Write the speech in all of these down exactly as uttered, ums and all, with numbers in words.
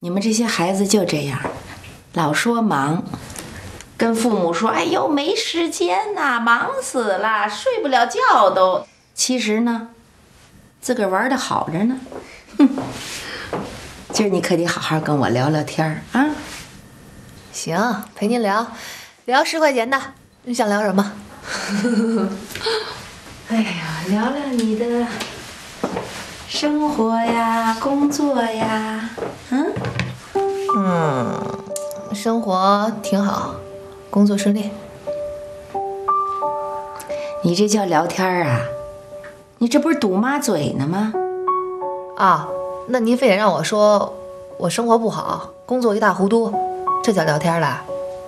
你们这些孩子就这样，老说忙，跟父母说：“哎呦，没时间呐，忙死了，睡不了觉都。”其实呢，自个儿玩的好着呢。哼，今儿你可得好好跟我聊聊天啊。 行，陪您聊，聊十块钱的，你想聊什么？ 哎呀，聊聊你的生活呀，工作呀，嗯嗯，生活挺好，工作顺利。 你这叫聊天啊？你这不是堵妈嘴呢吗？ 啊，那您非得让我说我生活不好，工作一塌糊涂，这叫聊天啦？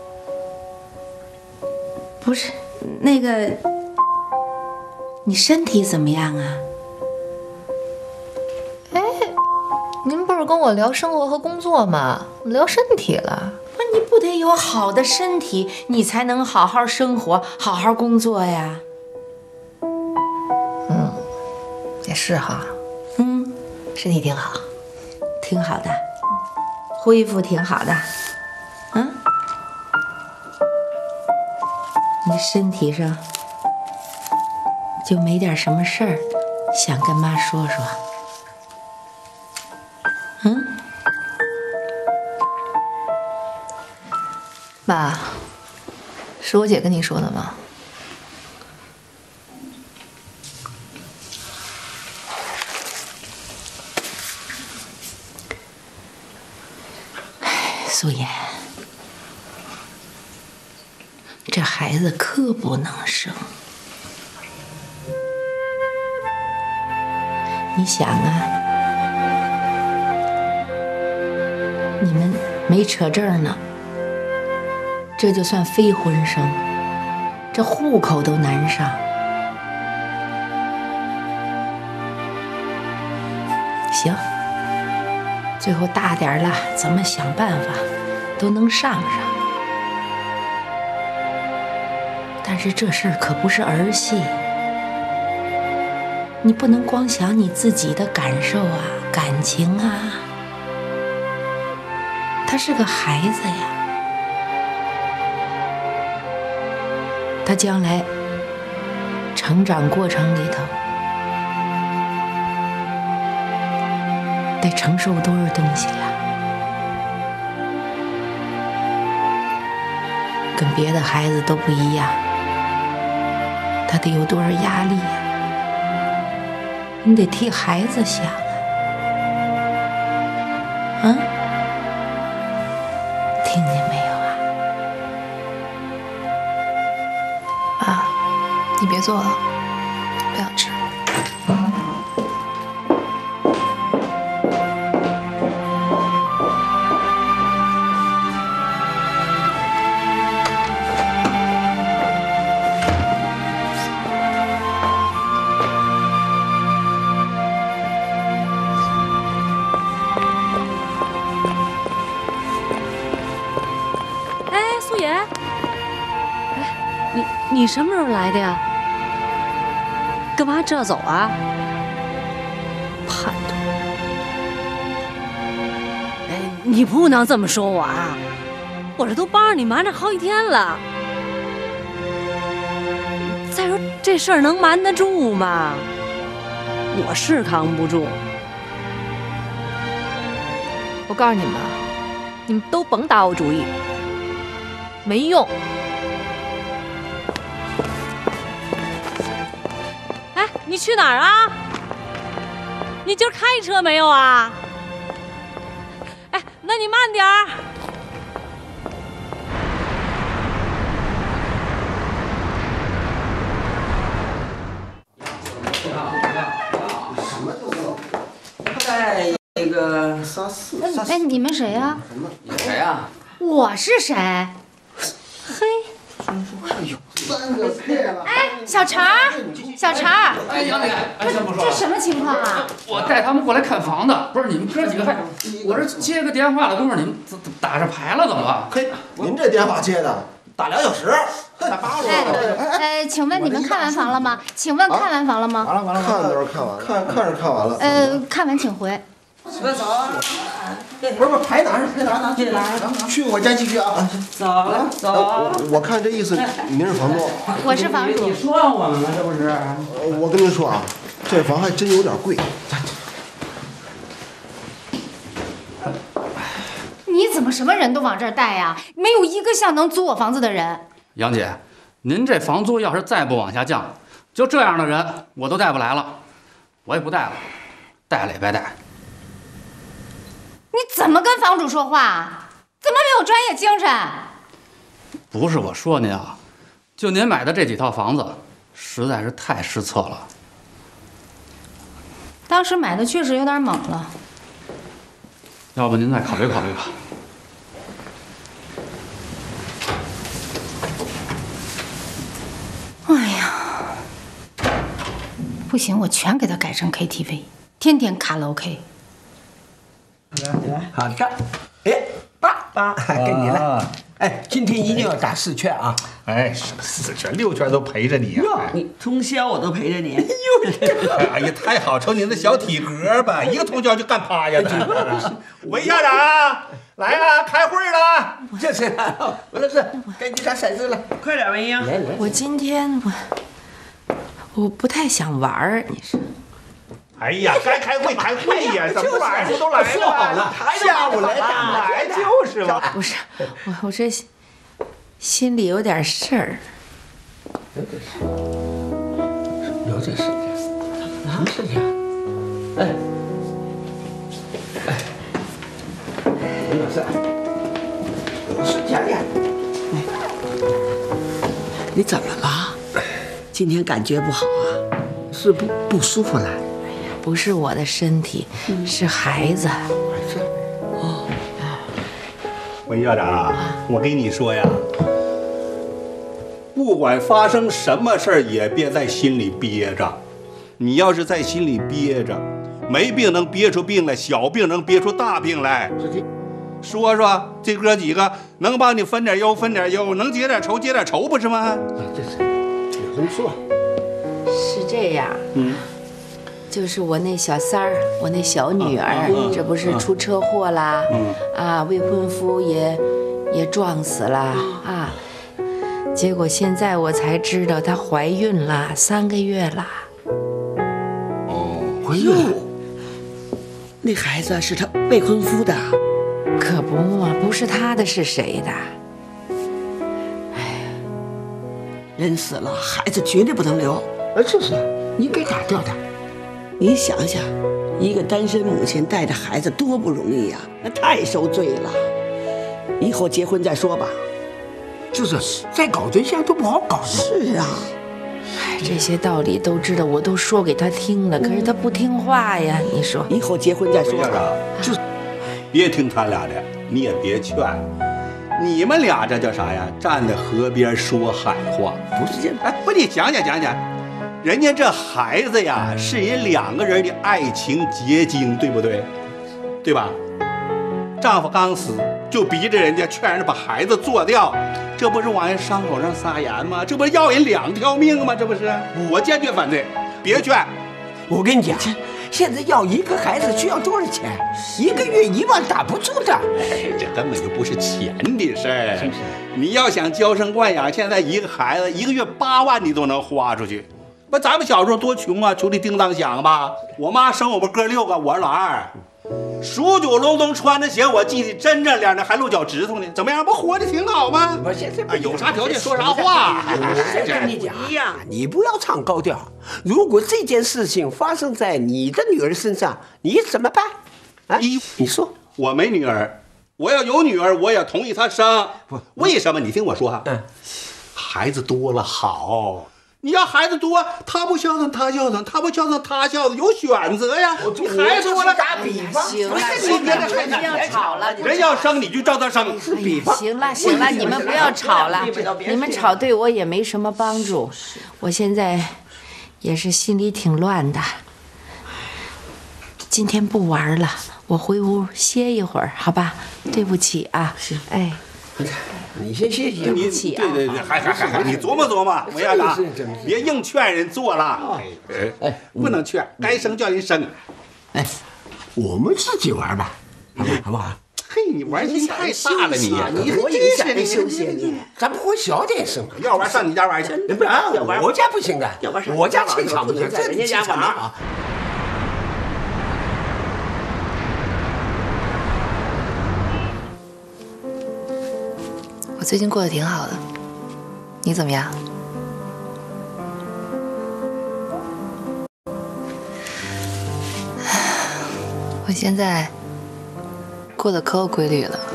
不是，那个，你身体怎么样啊？ 哎，您不是跟我聊生活和工作吗？聊身体了。 那你不得有好的身体，你才能好好生活，好好工作呀？ 嗯，也是哈。 嗯， 身体挺好， 挺好的，恢复挺好的。嗯，你身体上就没点什么事儿，想跟妈说说？嗯， 妈，是我姐跟你说的吗？ 素颜，这孩子可不能生。你想啊，你们没扯证呢，这就算非婚生，这户口都难上。行。最后大点了，怎么想办法都能上上。但是这事儿可不是儿戏，你不能光想你自己的感受啊、感情啊。他是个孩子呀，他将来成长过程里头得承受多少东西呀？跟别的孩子都不一样，他得有多少压力呀？你得替孩子想啊！啊，听见没有啊？ 妈，你别做了，不想吃。 你什么时候来的呀？干嘛这走啊？ 叛徒！ 哎，你不能这么说我啊！我这都帮着你瞒着好几天了。再说这事儿能瞒得住吗？我是扛不住。 我告诉你们，你们都甭打我主意，没用。 你去哪儿啊？你今儿开车没有啊？哎，那你慢点儿。 在那个仨四。 哎，你们谁呀？ 你谁呀？ 我是谁？嘿。 有三个配了。 哎，小陈儿，小陈儿， 哎，杨丽，哎，先不说了， 这什么情况啊？ 我带他们过来看房的，不是你们哥几个还，我这接个电话的功夫，你们打着牌了怎么了？ 嘿，您这电话接的，打俩小时，打八十了。 呃，请问你们看完房了吗？请问看完房了吗？ 完了完了，看都是看完了，看看是看完了。 呃，看完请回。 那走啊！ 不是不是，牌拿着，牌拿拿去拿。去我家继续啊。 走了走。 我我看这意思，您是房东。 我是房主。 你说我们吗？这不是？ 我跟您说啊，这房还真有点贵。 你怎么什么人都往这儿带呀？没有一个像能租我房子的人。 杨姐，您这房租要是再不往下降，就这样的人我都带不来了，我也不带了，带了也白带。 你怎么跟房主说话？怎么没有专业精神？ 不是我说您啊，就您买的这几套房子，实在是太失策了。 当时买的确实有点猛了。 要不您再考虑考虑吧。 哎呀，不行，我全给他改成 K T V， 天天卡拉 OK。 来来，好的。哎，爸爸，该你了。哎，今天一定要打四圈啊！ 哎，什么四圈六圈都陪着你呀、 哟，你通宵我都陪着你。 哎呀，太好，瞅您的小体格吧，一个通宵就干趴下的。韦校长，来啊，开会了。 这是，我这是该你打骰子了， 快点，文英。 来来。 我今天我我不太想玩儿，你说。 哎呀，该开会开会呀，怎么晚上都来了？ 说好了，下午来打来就是嘛。 不是，我我这心里有点事儿。 有点事情，什么事情？哎，哎，刘老师，有事讲讲。 你怎么了？今天感觉不好啊？是不不舒服了？ 不是我的身体，是孩子。 哦， 韦校长，我跟你说呀，不管发生什么事儿，也别在心里憋着。你要是在心里憋着，没病能憋出病来，小病能憋出大病来。说说这哥几个能帮你分点忧分点忧，能结点仇结点仇，不是吗？ 这是有人说， 是这样，嗯。就是我那小三儿，我那小女儿，嗯、这不是出车祸啦，嗯、啊，未婚夫也也撞死了啊，结果现在我才知道她怀孕了，三个月了。 哦，怀孕？那孩子是她未婚夫的？ 可不嘛，不是她的是谁的？ 哎，人死了，孩子绝对不能留。 啊，就是，你给打掉的。 你想想，一个单身母亲带着孩子多不容易呀、啊，那太受罪了。以后结婚再说吧。 就是再搞对象都不好搞的。 是啊， 哎，这些道理都知道，我都说给他听了，可是他不听话呀。你说， 以后结婚再说吧。 就是别听他俩的，你也别劝。你们俩这叫啥呀？站在河边说海话， 不是这样。 哎，不，你讲讲讲讲。人家这孩子呀，是人两个人的爱情结晶，对不对？对吧？丈夫刚死，就逼着人家劝人家把孩子做掉，这不是往人伤口上撒盐吗？这不是要人两条命吗？这不是？我坚决反对，别劝。 我跟你讲，现在要一个孩子需要多少钱？一个月一万打不住的。 哎，这根本就不是钱的事儿。你要想娇生惯养，现在一个孩子一个月八万你都能花出去。不，咱们小时候多穷啊，穷的叮当响吧。我妈生我们哥六个，我是老二，数九隆冬穿着鞋，我记得真真亮的，还露脚趾头呢。怎么样？不活得挺好吗？ 我现在啊，有啥条件说啥话。 我跟你讲呀，你不要唱高调。如果这件事情发生在你的女儿身上，你怎么办？啊，你你说， 我没女儿，我要有女儿，我也同意她生。为什么？你听我说哈，嗯，孩子多了好。你要孩子多，他不孝顺，他孝顺；他不孝顺，他孝顺，有选择呀。你孩子多了， 打比方， 行了，行了，不要吵了。 人要生你就照他生。 比方， 行了，行了，你们不要吵了，你们吵对我也没什么帮助。我现在也是心里挺乱的。今天不玩了，我回屋歇一会儿，好吧？对不起啊，是，哎。 你先歇歇， 你对对对，还还还还，你琢磨琢磨，韦校长，别硬劝人做了，哎哎，不能劝，该生叫人生。 哎， 我们自己玩吧，好不好？好不好？ 嘿，你玩心太大了，你你多影响你休息你。咱不会小点声， 要玩上你家玩去。 不然我家不行的，我家气场不行， 在人家家玩啊。 我最近过得挺好的，你怎么样？我现在过得可有规律了，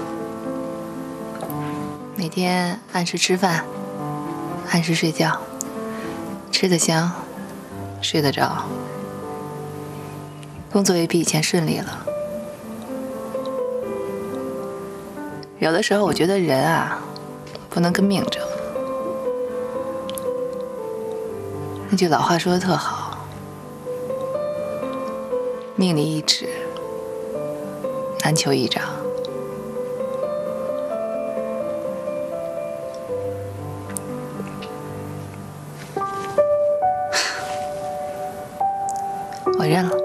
每天按时吃饭，按时睡觉，吃得香，睡得着，工作也比以前顺利了。有的时候我觉得人啊，不能跟命争。那句老话说的特好，命里一指，难求一掌。我认了。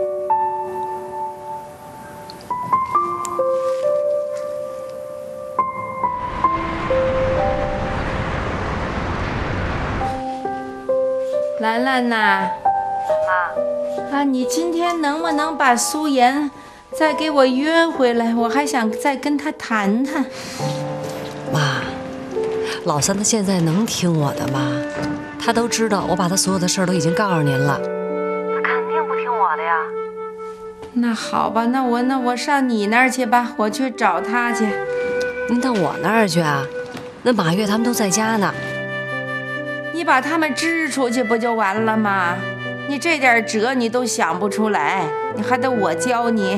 兰兰呐，妈，啊，你今天能不能把苏妍再给我约回来？我还想再跟她谈谈。 妈，老三他现在能听我的吗？他都知道我把他所有的事儿都已经告诉您了。 他肯定不听我的呀。 那好吧，那我那我上你那儿去吧，我去找他去。 您到我那儿去啊？那马月他们都在家呢。 你把他们支出去不就完了吗？你这点辙你都想不出来，你还得我教你。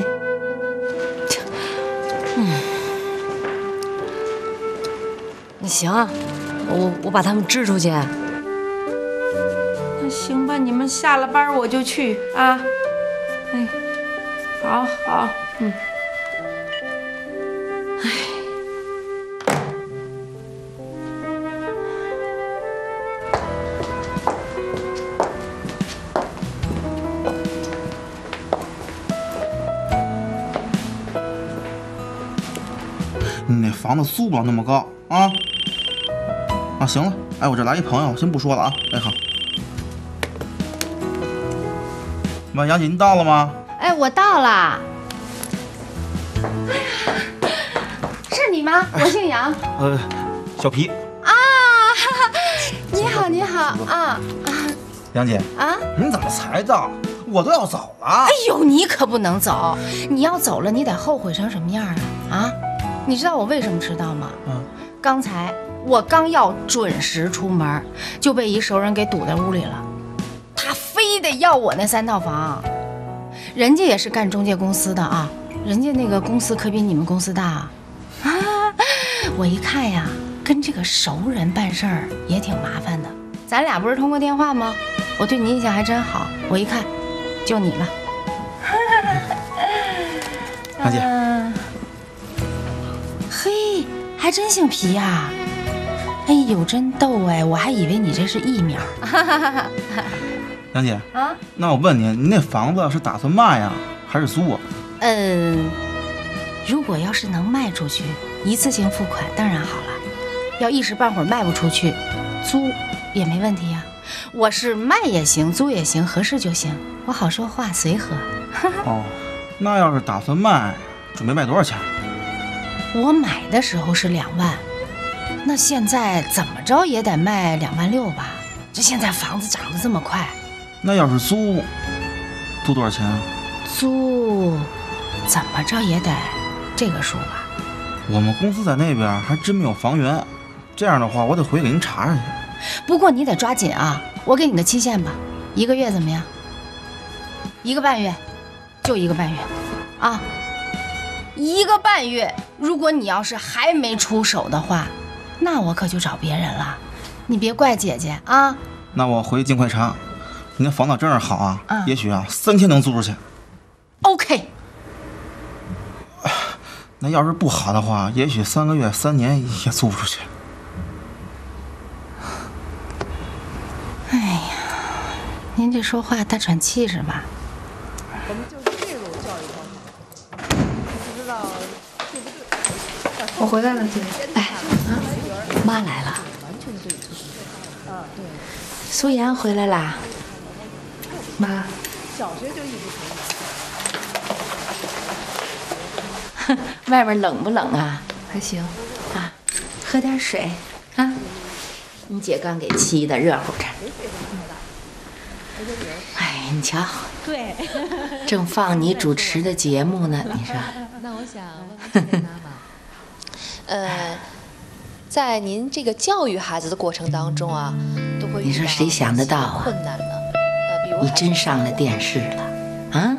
嗯，那行，我我把他们支出去。 那行吧，你们下了班我就去啊。哎，好好，嗯。哎。 你那房子租不了那么高啊！啊，行了，哎，我这来一朋友，先不说了啊。哎，好。喂，杨姐，您到了吗？ 哎，我到了。哎呀，是你吗？我姓杨。 呃，小皮。 啊，哈哈，你好，你好啊啊！ 杨姐啊， 您怎么才到？我都要走了。 哎呦，你可不能走！你要走了，你得后悔成什么样啊？啊！你知道我为什么迟到吗？嗯，刚才我刚要准时出门，就被一熟人给堵在屋里了。他非得要我那三套房，人家也是干中介公司的啊，人家那个公司可比你们公司大啊。啊，我一看呀，跟这个熟人办事儿也挺麻烦的。咱俩不是通过电话吗？我对你印象还真好，我一看，就你了。 杨姐。 嗯嘿，还真姓皮呀、啊！哎呦，真逗哎！我还以为你这是艺名。 杨姐啊， 那我问你，你那房子是打算卖呀，还是租啊？ 嗯，如果要是能卖出去，一次性付款当然好了。要一时半会儿卖不出去，租也没问题呀。我是卖也行，租也行，合适就行。我好说话，随和。 哦，那要是打算卖，准备卖多少钱？ 我买的时候是两万，那现在怎么着也得卖两万六吧？这现在房子涨得这么快。 那要是租，租多少钱啊？ 租，怎么着也得这个数吧。 我们公司在那边还真没有房源，这样的话我得回去给您查查去。 不过你得抓紧啊，我给你的期限吧，一个月怎么样？一个半月，就一个半月，啊。一个半月，如果你要是还没出手的话，那我可就找别人了。你别怪姐姐啊。 那我回去尽快查。你那房子真是好啊， 嗯、 也许啊三天能租出去。 OK。 那要是不好的话，也许三个月、三年也租不出去。 哎呀，您这说话大喘气是吧？ 我们就是这种教育方法， 我回来了，姐。 哎，啊，妈来了。苏妍回来啦。 妈， 小学就一直可以。外面冷不冷啊？ 还行。 啊，喝点水啊。你姐刚给沏的，热乎着。哎，你瞧， 对， 正放你主持的节目呢，你说。 那我想问问妈妈，呃，在您这个教育孩子的过程当中啊，都会你说谁想得到啊？ 困难呢？呃，比如你真上了电视了啊？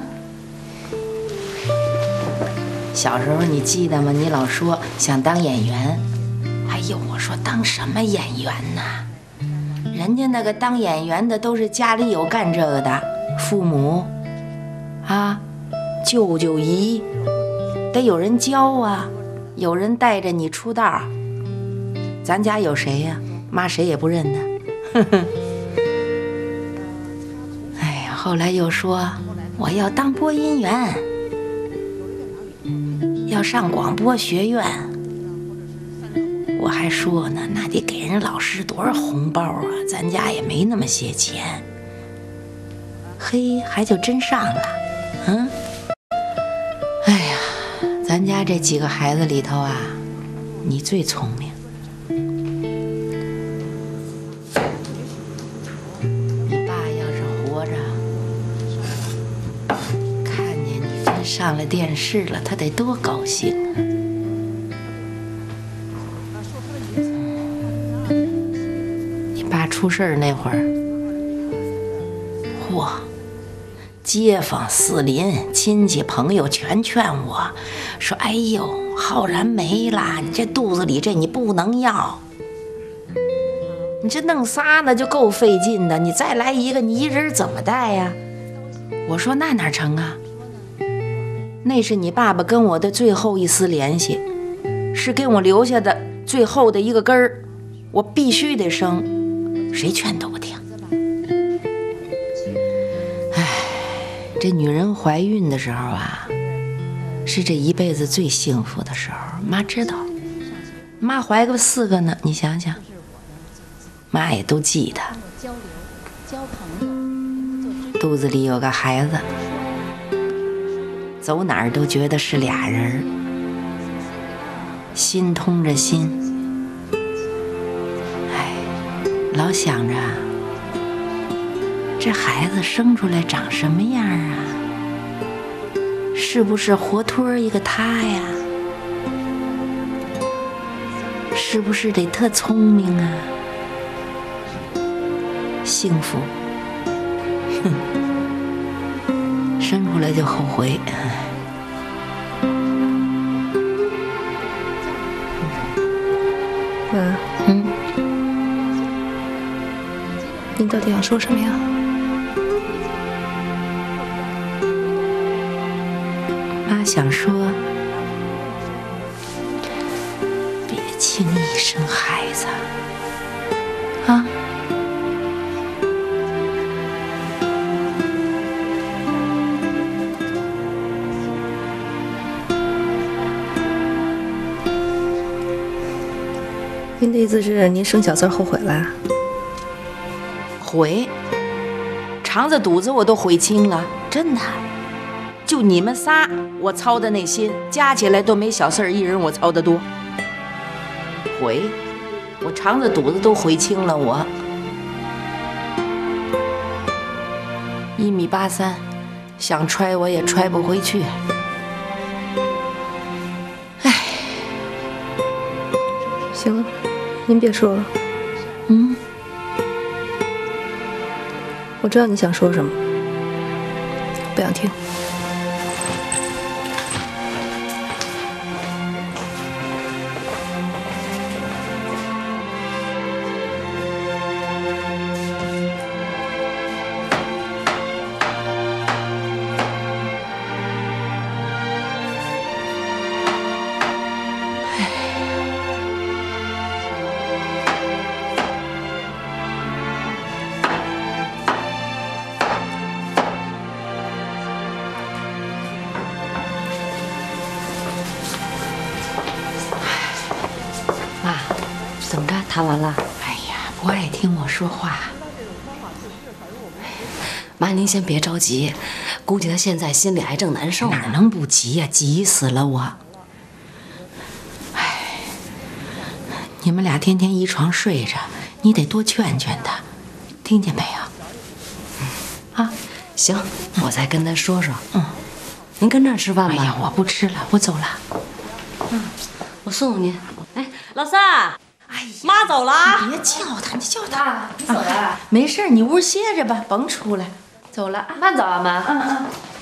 小时候你记得吗？你老说想当演员，哎呦，我说当什么演员呢？人家那个当演员的都是家里有干这个的，父母啊，舅舅姨，得有人教啊，有人带着你出道。咱家有谁呀？妈谁也不认得。呵呵。哎呀，后来又说我要当播音员，要上广播学院。我还说呢，那得给人老师多少红包啊！咱家也没那么些钱。嘿，还就真上了，嗯。哎呀，咱家这几个孩子里头啊，你最聪明。你爸要是活着，看见你真上了电视了，他得多高兴啊！爸出事儿那会儿，嚯，街坊四邻、亲戚朋友全劝我说：“哎呦，浩然没啦，你这肚子里这你不能要，你这弄仨呢就够费劲的，你再来一个，你一人怎么带呀？”我说：“那哪成啊？那是你爸爸跟我的最后一丝联系，是给我留下的最后的一个根儿，我必须得生。”谁劝都不听。哎，这女人怀孕的时候啊，是这一辈子最幸福的时候。妈知道，妈怀个四个呢，你想想，妈也都记得。肚子里有个孩子，走哪儿都觉得是俩人，心通着心。老想着这孩子生出来长什么样啊？是不是活脱一个他呀？是不是得特聪明啊？幸福，哼，生出来就后悔。 妈，嗯。你到底想说什么呀？ 妈想说，别轻易生孩子啊！ 您的意思是您生小四后悔了？ 悔，肠子肚子我都悔清了，真的。就你们仨，我操的那心加起来都没小四儿一人我操得多。悔，我肠子肚子都悔清了。我一米八三，想揣我也揣不回去。哎， 行了，您别说了。 嗯。 我知道你想说什么，不想听。 谈完了。 哎呀，不爱听我说话。 妈，您先别着急，估计他现在心里还正难受。 哪能不急呀？急死了我！哎，你们俩天天一床睡着，你得多劝劝他，听见没有？啊， 行，我再跟他说说。嗯，您跟这儿吃饭吧。 哎呀，我不吃了，我走了。 嗯，我送送您。 哎，老三。哎呀，妈走了啊！ 你别叫他，你叫他。 你走了、啊？ 没事，你屋歇着吧，甭出来。走了， 慢走啊，妈。 嗯嗯。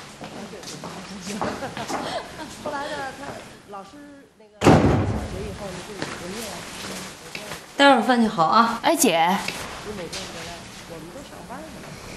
后来呢，他老师那个小学以后，你就不念。 待会儿饭就好啊。 哎，姐。 你每天回来，我们都上班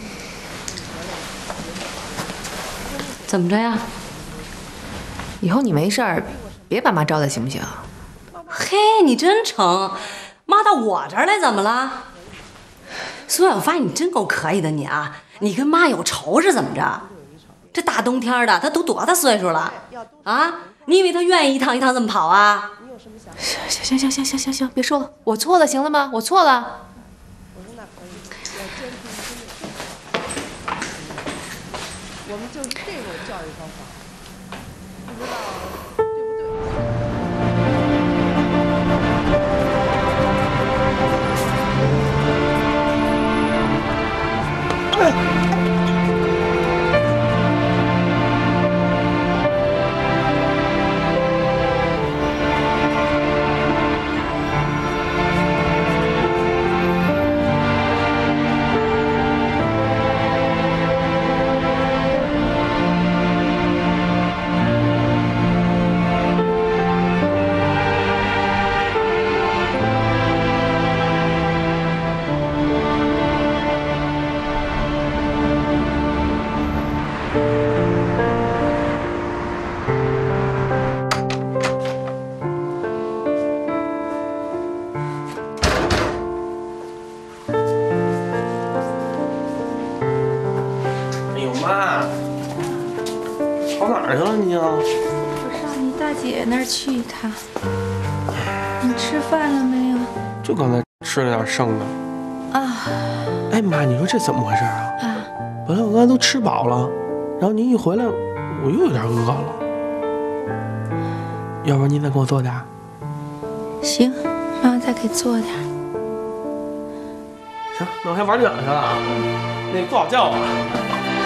呢。怎么着呀？ 以后你没事儿，别把妈招来，行不行？ 嘿，你真成，妈到我这儿来怎么了？苏小发，你真够可以的你啊！你跟妈有仇是怎么着？这大冬天的，她都多大岁数了啊？你以为她愿意一趟一趟这么跑啊？ 行行行行行行行，别说了，我错了，行了吗？我错了。 我说那可以，要坚持一个我们就是这种教育方法，不知道对不对？ 姐那儿去一趟。你吃饭了没有？ 就刚才吃了点剩的。 啊。 哎妈，你说这怎么回事啊？ 啊。 本来我刚才都吃饱了，然后您一回来，我又有点饿了。要不然您再给我做点。 行，妈再给做点。 行，那我先玩电脑去了啊。那不好叫我。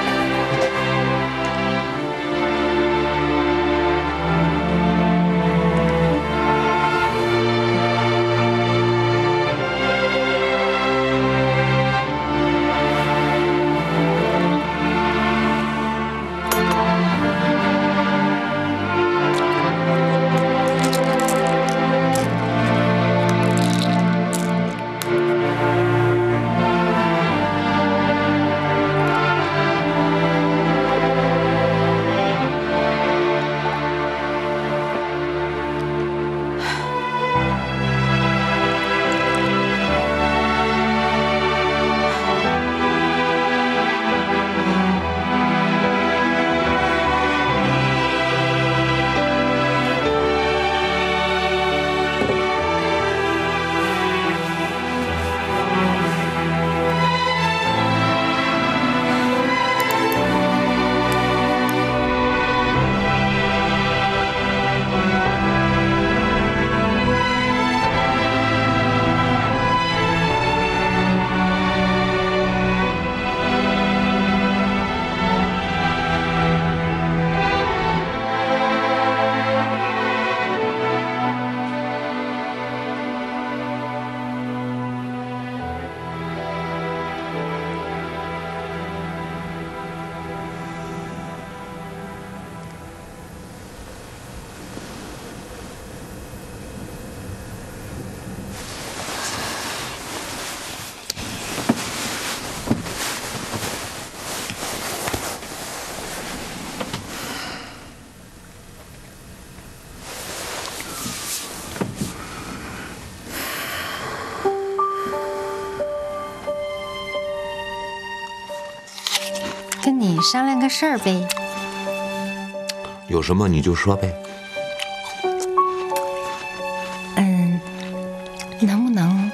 跟你商量个事儿呗。 有什么你就说呗。 嗯，能不能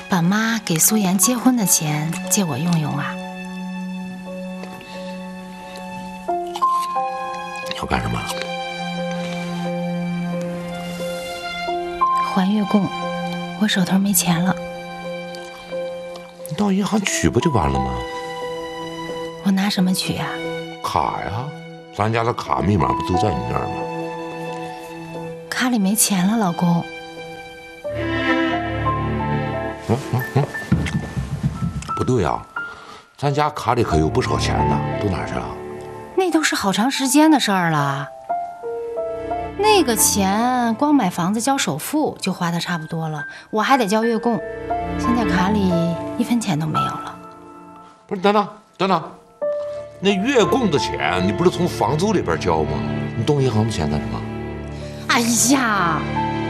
把妈给苏妍结婚的钱借我用用啊？ 你要干什么？ 还月供，我手头没钱了。 你到银行取不就完了吗？ 我拿什么取啊？ 卡呀，咱家的卡密码不都在你那儿吗？ 卡里没钱了，老公。 嗯嗯嗯，不对呀、啊，咱家卡里可有不少钱呢，都哪去了？ 那都是好长时间的事儿了。那个钱光买房子交首付就花的差不多了，我还得交月供，现在卡里一分钱都没有了。 不是，等等等等，那月供的钱你不是从房租里边交吗？你动银行的钱干什么？ 哎呀，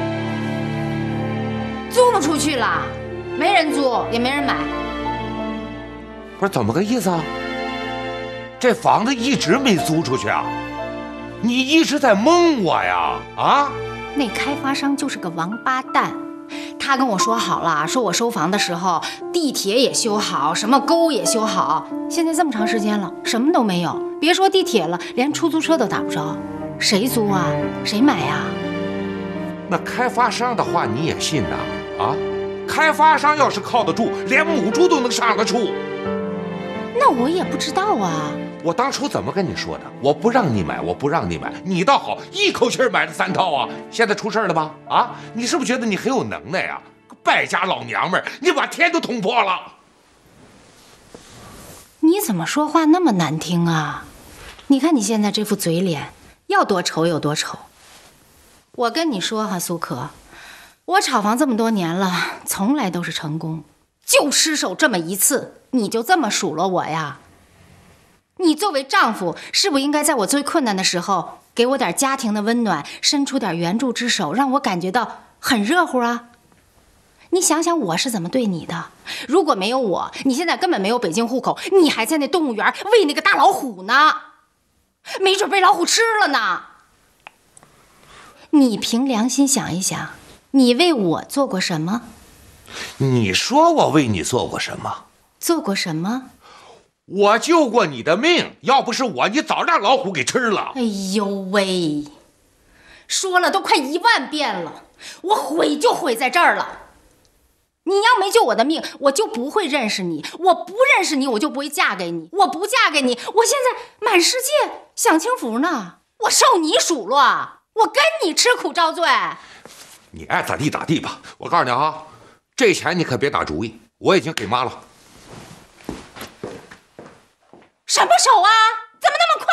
租不出去了，没人租也没人买。 不是怎么个意思啊？这房子一直没租出去啊？你一直在蒙我呀？啊？ 那开发商就是个王八蛋，他跟我说好了，说我收房的时候地铁也修好，什么沟也修好。现在这么长时间了，什么都没有，别说地铁了，连出租车都打不着。谁租啊？谁买呀？ 那开发商的话你也信呐？啊？开发商要是靠得住，连母猪都能上得出。 那我也不知道啊。 我当初怎么跟你说的？我不让你买，我不让你买，你倒好，一口气买了三套啊！现在出事了吧？啊，你是不是觉得你很有能耐呀？败家老娘们儿，你把天都捅破了！ 你怎么说话那么难听啊？你看你现在这副嘴脸，要多丑有多丑。我跟你说哈，苏可，我炒房这么多年了，从来都是成功，就失手这么一次，你就这么数落我呀？你作为丈夫，是不是应该在我最困难的时候，给我点家庭的温暖，伸出点援助之手，让我感觉到很热乎啊？你想想我是怎么对你的？如果没有我，你现在根本没有北京户口，你还在那动物园喂那个大老虎呢，没准被老虎吃了呢。你凭良心想一想，你为我做过什么？ 你说我为你做过什么？ 做过什么？ 我救过你的命，要不是我，你早让老虎给吃了。 哎呦喂，说了都快一万遍了，我毁就毁在这儿了。你要没救我的命，我就不会认识你，我不认识你，我就不会嫁给你，我不嫁给你，我现在满世界享清福呢，我受你数落，我跟你吃苦遭罪。 你爱咋地咋地吧，我告诉你啊，这钱你可别打主意，我已经给妈了。 什么手啊？怎么那么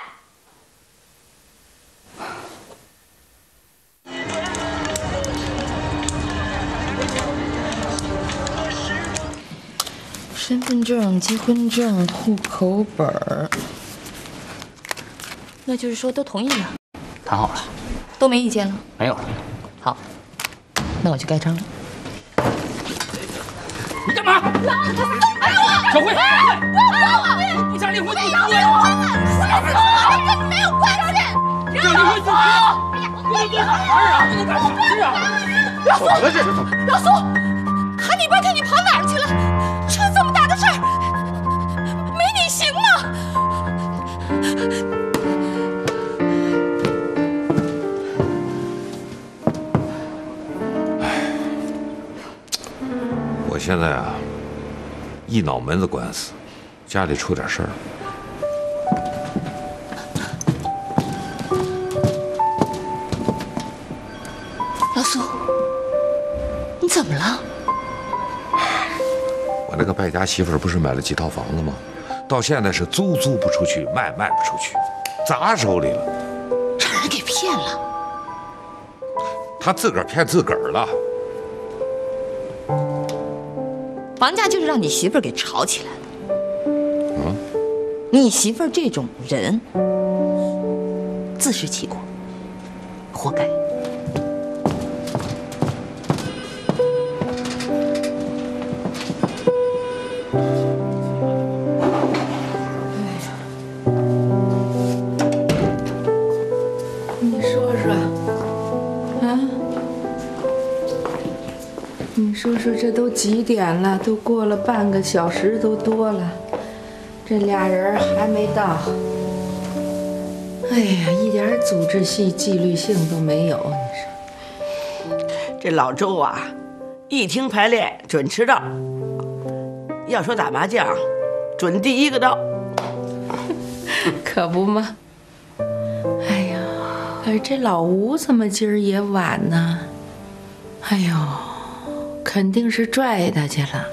快？身份证、结婚证、户口本儿，那就是说都同意了， 谈好了， 都没意见了？ 没有了。 好，那我去盖章了。 你干嘛？小慧，不想离婚就离婚！ 我跟你没有关系！ 要离婚就离，不能做好事啊，不能干傻事啊！ 老苏， 怎么了这是怎么？ 老苏，喊你半天你跑哪儿去了？出这么大的事儿，没你行吗？ 我现在啊，一脑门子官司，家里出点事儿。 老苏，你怎么了？ 我那个败家媳妇儿不是买了几套房子吗？到现在是租租不出去，卖卖不出去，砸手里了。 让人给骗了。 他自个儿骗自个儿了。 房价就是让你媳妇儿给炒起来的。 啊？ 你媳妇儿这种人，自食其果，活该。 你说说，啊？你说说这都几点了？都过了半个小时都多了，这俩人还没到。哎呀，一点组织性、纪律性都没有。你说， 这老周啊，一听排练准迟到。要说打麻将，准第一个到。 可不嘛。哎呀，可是这老吴怎么今儿也晚呢？哎呦，肯定是拽他去了，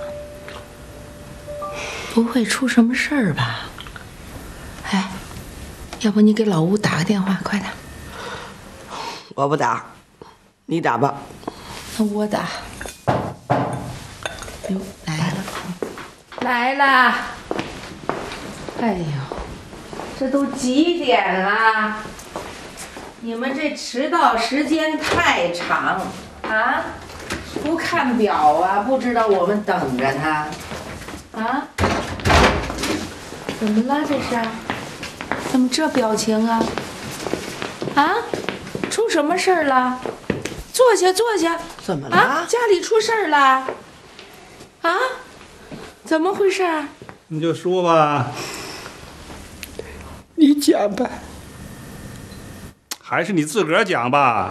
不会出什么事儿吧？哎，要不你给老吴打个电话，快点。 我不打，你打吧。 那我打。哟，来了，来了。哎呦，这都几点了？你们这迟到时间太长啊！不看表啊，不知道我们等着他啊？怎么了这是？怎么这表情啊？啊？出什么事儿了？坐下坐下。 怎么了？ 啊？家里出事儿了？啊？怎么回事？ 你就说吧。 你讲吧。 还是你自个儿讲吧。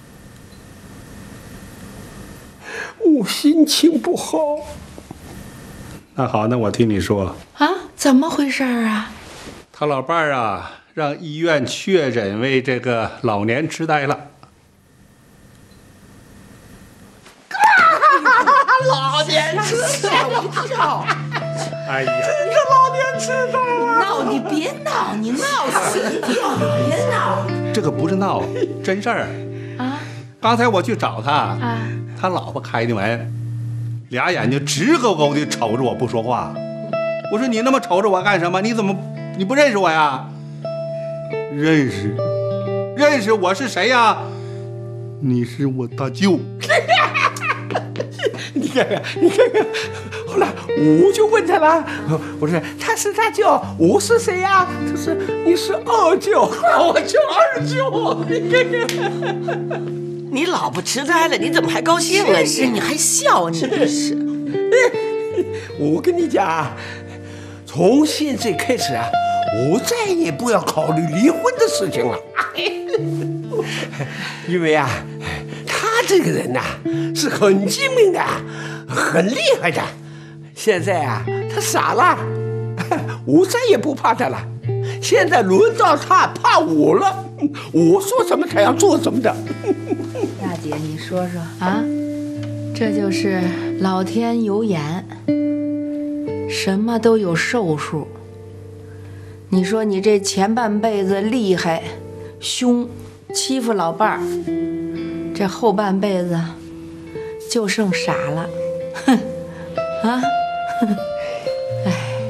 我心情不好。 那好，那我听你说。 啊？怎么回事啊？ 他老伴儿啊，让医院确诊为这个老年痴呆了。 老年痴呆，我一跳。 哎呀， 真是老年痴呆啊！ 闹，你别闹，你闹死你！别闹。 这个不是闹，真事儿。 啊！ 刚才我去找他， 啊， 他老婆开的门，俩眼睛直勾勾的瞅着我不说话。我说你那么瞅着我干什么？你怎么你不认识我呀？认识，认识我是谁呀？你是我大舅。 你看看，你看看。后来我就问他了，我说他是大舅，我是谁呀？他说你是二舅，我就二舅。你看看， 你老婆痴呆了，你怎么还高兴啊？ 是你还笑你真是。 我跟你讲，从现在开始啊，我再也不要考虑离婚的事情了。因为啊，他这个人呐、啊、是很精明的，很厉害的。现在啊，他傻了，我再也不怕他了。现在轮到他怕我了，我说什么他要做什么的。 大姐，你说说啊，这就是老天有眼，什么都有寿数。你说你这前半辈子厉害、凶，欺负老伴儿，这后半辈子就剩傻了，哼，啊，哎，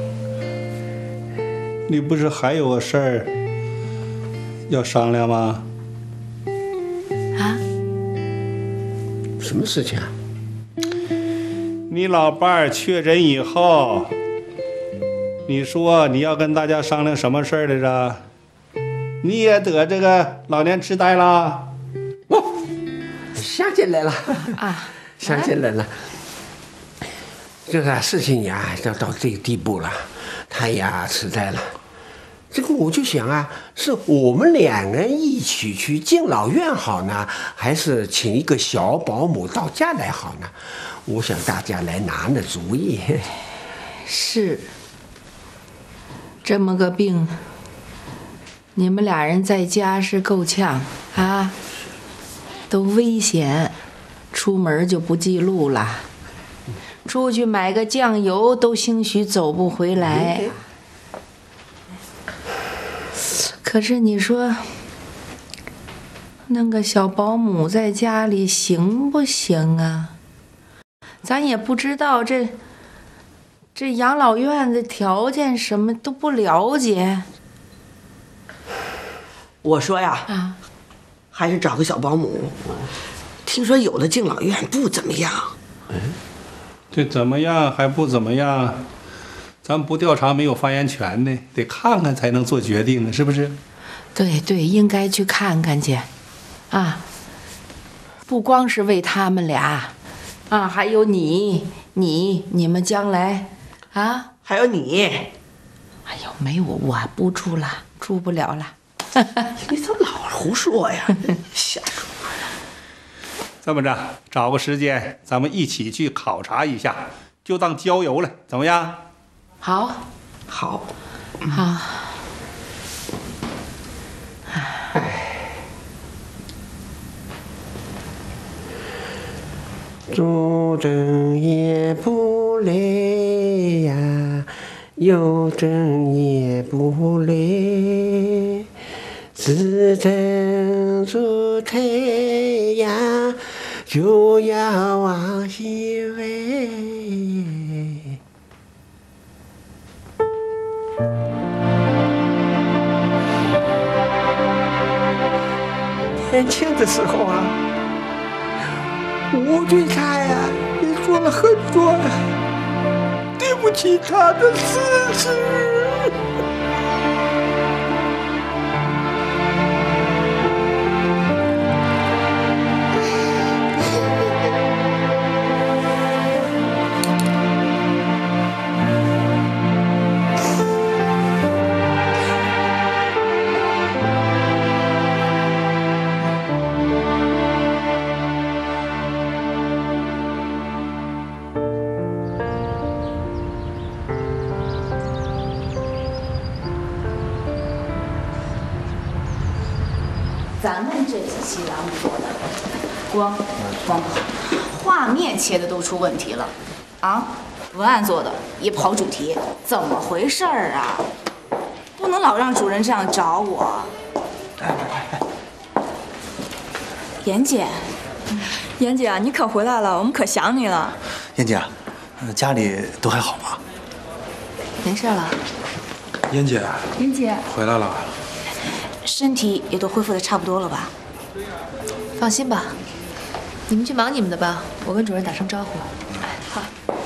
你不是还有个事儿要商量吗？ 啊？ 什么事情啊？ 你老伴儿确诊以后，你说你要跟大家商量什么事儿来着？你也得这个老年痴呆了？ 哦，想起来了啊， 想起来了。这个事情呀，要到这个地步了，他呀痴呆了。这个我就想啊，是我们两个人一起去敬老院好呢，还是请一个小保姆到家来好呢？我想大家来拿拿主意。 是，这么个病，你们俩人在家是够呛啊，都危险，出门就不记录了，出去买个酱油都兴许走不回来。可是你说，弄个小保姆在家里行不行啊？咱也不知道这这养老院的条件什么都不了解。 我说呀， 啊， 还是找个小保姆。听说有的敬老院不怎么样。 嗯，这怎么样还不怎么样？咱不调查没有发言权呢，得看看才能做决定呢，是不是？ 对对，应该去看看去，啊，不光是为他们俩， 啊，还有你，你你们将来，啊， 还有你， 哎呦，没我我不住了，住不了了。 你怎么老胡说呀？瞎说。 这么着，找个时间，咱们一起去考察一下，就当郊游了，怎么样？ 好， 好， 好。 左正也不累呀，右正也不累，自正左推呀，就要往西飞。年轻的时候啊，我对他呀也做了很多对不起他的事情。 咱们这几期栏目做的光光不好，画面切的都出问题了啊！文案做的也跑主题，怎么回事儿啊？不能老让主任这样找我。 妍姐，妍姐，你可回来了，我们可想你了。 妍姐，呃，家里都还好吗？ 没事了。 妍姐， 妍姐回来了。 身体也都恢复的差不多了吧？ 放心吧，你们去忙你们的吧，我跟主任打声招呼。 好。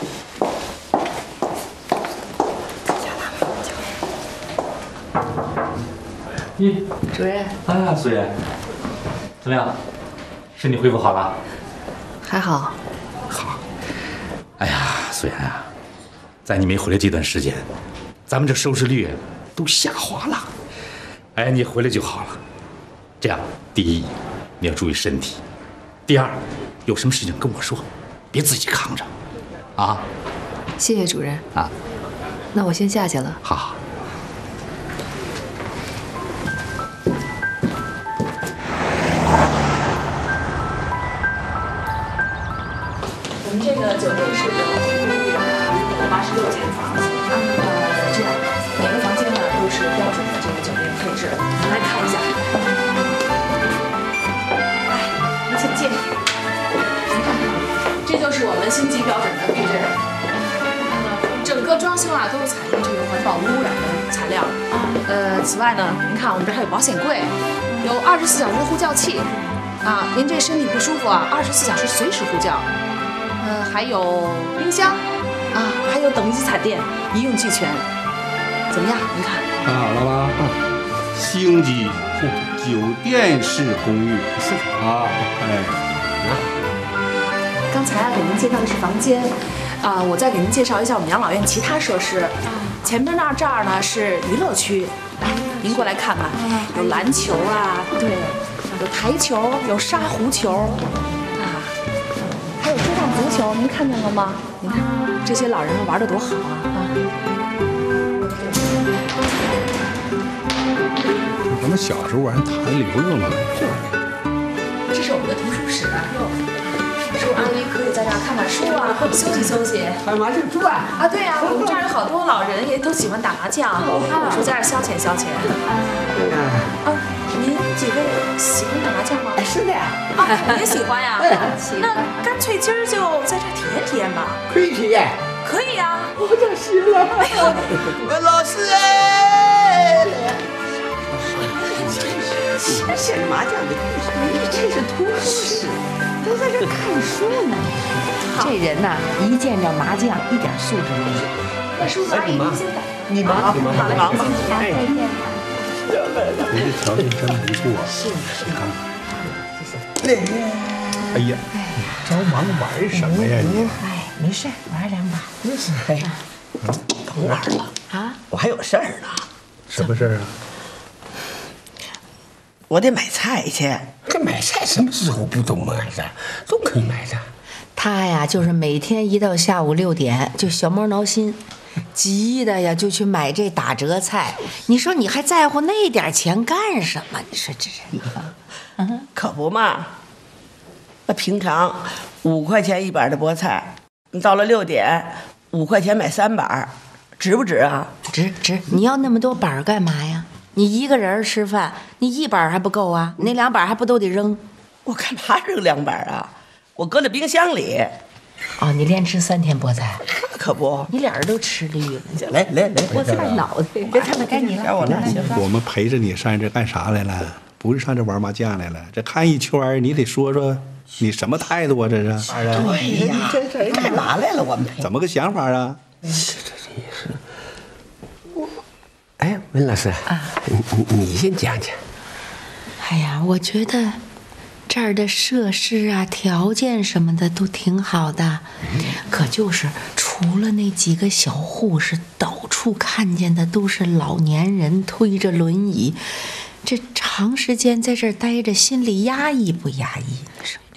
咦， 主任。 啊，苏妍，怎么样？身体恢复好了？ 还好。 好。哎呀，苏妍啊，在你没回来这段时间，咱们这收视率都下滑了。哎，你回来就好了。这样，第一，你要注意身体；第二，有什么事情跟我说，别自己扛着，啊。 谢谢主任。 啊。 那我先下去了。 好好。 我们这个酒店是有八十六间房子，呃，这样每个房间呢都是标准的这个酒店配置，我们来看一下。来，您请进。您看，这就是我们星级标准的配置。整个装修啊都是采用这个环保无污染的材料。呃，此外呢，您看我们这还有保险柜，有二十四小时的呼叫器。啊，您这身体不舒服啊，二十四小时随时呼叫。呃，还有冰箱，啊，还有等级彩电，一应俱全。怎么样？您看。 看好了吧？嗯，星级酒店式公寓是啊，哎， 刚才啊给您介绍的是房间，啊、呃，我再给您介绍一下我们养老院其他设施。前边那这儿呢是娱乐区，来，您过来看看，有篮球啊，对，有台球，有沙壶球，啊，还有桌上足球，您看见了吗？您看这些老人们玩的多好啊！啊， 咱们小时候还谈流浪呢。 这是我们的图书室，叔阿姨可以在这儿看看书啊，休息休息。 打麻将转啊，对呀、啊，我们这儿有好多老人也都喜欢打麻将，有时候在这儿消遣消遣。 对呀。 啊，您几位喜欢打麻将吗？ 是的呀。 啊，也喜欢呀。那干脆今儿就在这儿体验体验吧。 可以体验。 可以呀。 我长心了。哎呦，老师哎！ 谁写的麻将的故事？你这是图书室，都在这看书呢。 这人呐，一见着麻将一点素质没有。 那叔叔阿姨您先打。 你忙，你忙， 好嘞， 忙吧。 再见。 您这条件真不错啊。 是是。 看看。 那个。 哎呀，着忙玩什么呀你？ 哎，没事，玩两把。 那是。 哎，等会儿了啊，我还有事儿呢。 什么事儿啊？ 我得买菜去。 这买菜什么时候不都买的？都可以买的。 他呀，就是每天一到下午六点就小猫挠心，急的呀就去买这打折菜。你说你还在乎那点钱干什么？你说这人啊， 嗯，可不嘛。那平常五块钱一板的菠菜，你到了六点，五块钱买三板，值不值啊？ 值值。你要那么多板干嘛呀？你一个人吃饭，你一板还不够啊？那两板还不都得扔？ 我干嘛扔两板啊？我搁在冰箱里。 哦，你连吃三天菠菜， 可不， 你俩人都吃绿了。 来来来， 菠菜脑袋，别看了，该你了， 该我了。 我们陪着你上这干啥来了？不是上这玩麻将来了。这看一圈，你得说说你什么态度啊？这是？ 对呀，这这干嘛来了？我们怎么个想法啊？ 是这也是。哎，文老师啊，你你先讲讲。 哎呀，我觉得这儿的设施啊、条件什么的都挺好的，可就是除了那几个小护士，到处看见的都是老年人推着轮椅，这长时间在这儿待着，心里压抑不压抑？你说？